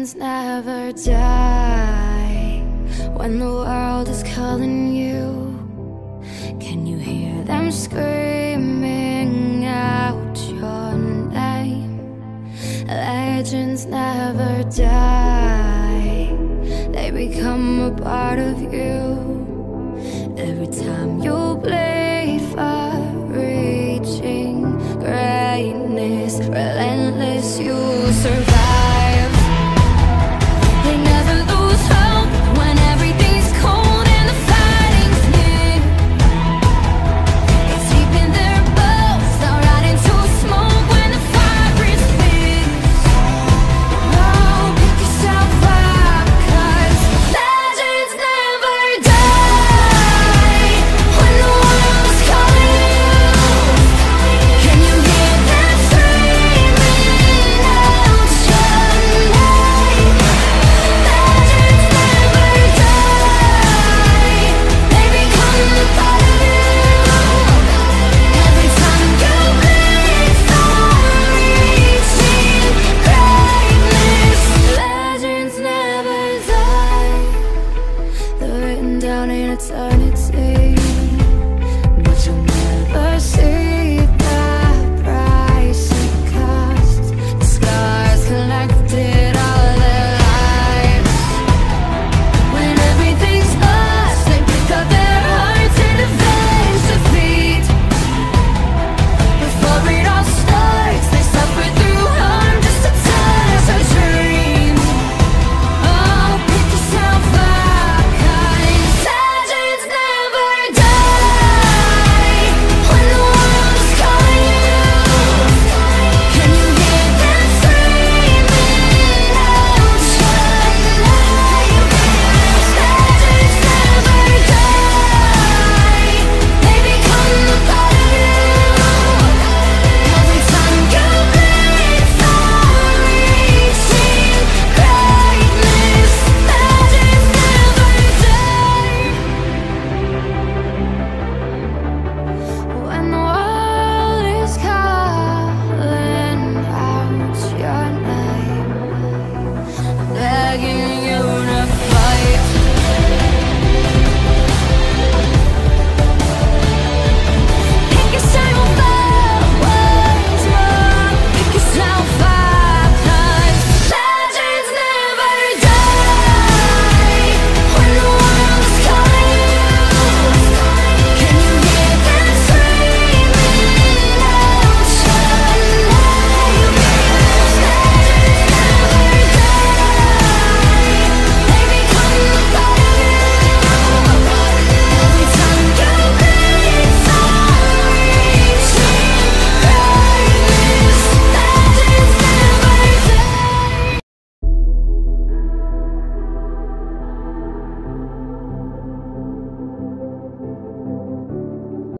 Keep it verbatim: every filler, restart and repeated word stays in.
Legends never die. When the world is calling you, can you hear them screaming out your name? Legends never die. They become a part of you. Every time you bleed for reaching greatness, relentless, you survive. They never lose hope when everything's cold and the fighting's near. It's deep in their bones, they'll rot into smoke when the fire is fierce. Oh, pick yourself up, 'cause legends never die. When the world's calling you, can you hear them screaming out your name? Legends never die. They become a part of you. Every time you bleed for reaching greatness, legends never die. They're written down in eternity.